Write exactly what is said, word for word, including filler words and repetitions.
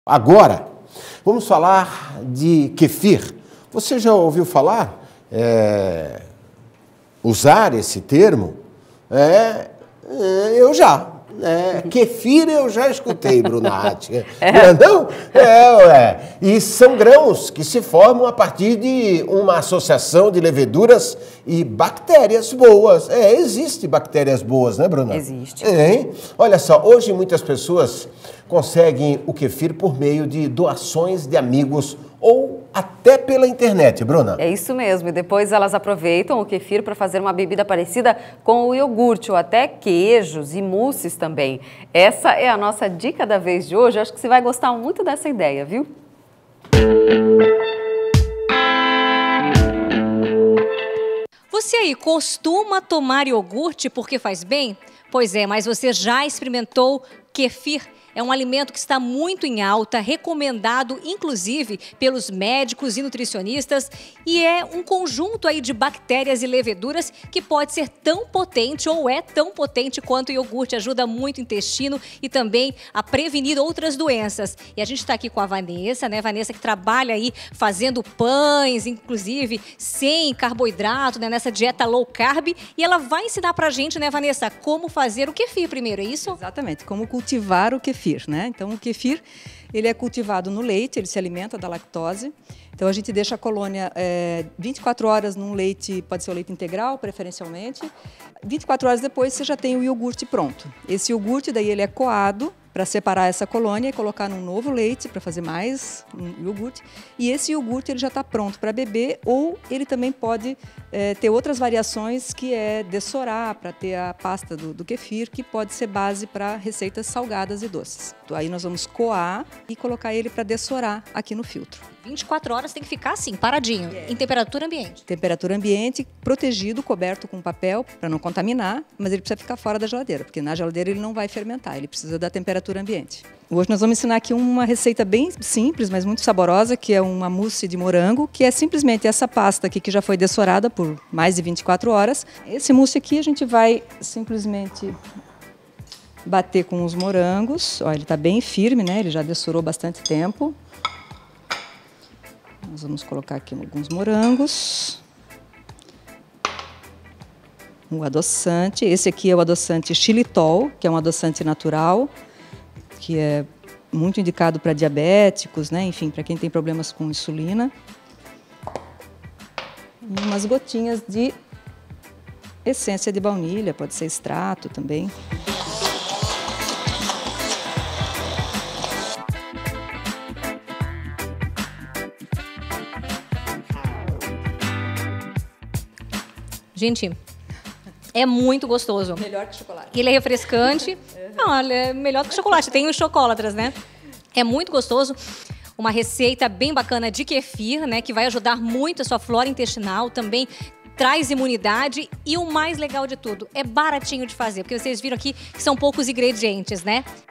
Agora, vamos falar de kefir. Você já ouviu falar, é, usar esse termo? É, é, eu já. É, kefir eu já escutei, Brunati. É. Não? É, é. E são grãos que se formam a partir de uma associação de leveduras e bactérias boas. É, existe bactérias boas, né, Bruna? Existe. É, olha só, hoje muitas pessoas conseguem o kefir por meio de doações de amigos ou até pela internet, Bruna. É isso mesmo, e depois elas aproveitam o kefir para fazer uma bebida parecida com o iogurte ou até queijos e mousses também. Essa é a nossa dica da vez de hoje, acho que você vai gostar muito dessa ideia, viu? Você aí costuma tomar iogurte porque faz bem? Pois é, mas você já experimentou kefir? É um alimento que está muito em alta, recomendado inclusive pelos médicos e nutricionistas, e é um conjunto aí de bactérias e leveduras que pode ser tão potente ou é tão potente quanto o iogurte. Ajuda muito o intestino e também a prevenir outras doenças. E a gente está aqui com a Vanessa, né? Vanessa que trabalha aí fazendo pães, inclusive sem carboidrato, né? Nessa dieta low carb, e ela vai ensinar pra gente, né, Vanessa, como fazer o kefir primeiro, é isso? Exatamente, como cultivar o kefir. Né? Então, o kefir ele é cultivado no leite, ele se alimenta da lactose. Então, a gente deixa a colônia é, vinte e quatro horas num leite, pode ser o leite integral, preferencialmente. vinte e quatro horas depois, você já tem o iogurte pronto. Esse iogurte, daí, ele é coado para separar essa colônia e colocar num novo leite para fazer mais um iogurte. E esse iogurte ele já está pronto para beber, ou ele também pode é, ter outras variações, que é dessorar para ter a pasta do, do kefir, que pode ser base para receitas salgadas e doces. Então, aí nós vamos coar e colocar ele para dessorar aqui no filtro. vinte e quatro horas tem que ficar assim, paradinho, yeah. Em temperatura ambiente. Temperatura ambiente, protegido, coberto com papel para não contaminar, mas ele precisa ficar fora da geladeira, porque na geladeira ele não vai fermentar, ele precisa da temperatura ambiente. Hoje nós vamos ensinar aqui uma receita bem simples, mas muito saborosa, que é uma mousse de morango, que é simplesmente essa pasta aqui que já foi dessorada por mais de vinte e quatro horas. Esse mousse aqui a gente vai simplesmente bater com os morangos. Ó, ele está bem firme, né? Ele já dessorou bastante tempo. Nós vamos colocar aqui alguns morangos. O adoçante. Esse aqui é o adoçante xilitol, que é um adoçante natural, que é muito indicado para diabéticos, né? Enfim, para quem tem problemas com insulina. E umas gotinhas de essência de baunilha, pode ser extrato também. Gente, é muito gostoso. Melhor que chocolate. Ele é refrescante. Não, olha, é melhor que chocolate. Tem os chocolatras, né? É muito gostoso. Uma receita bem bacana de kefir, né? Que vai ajudar muito a sua flora intestinal. Também traz imunidade. E o mais legal de tudo, é baratinho de fazer. Porque vocês viram aqui que são poucos ingredientes, né?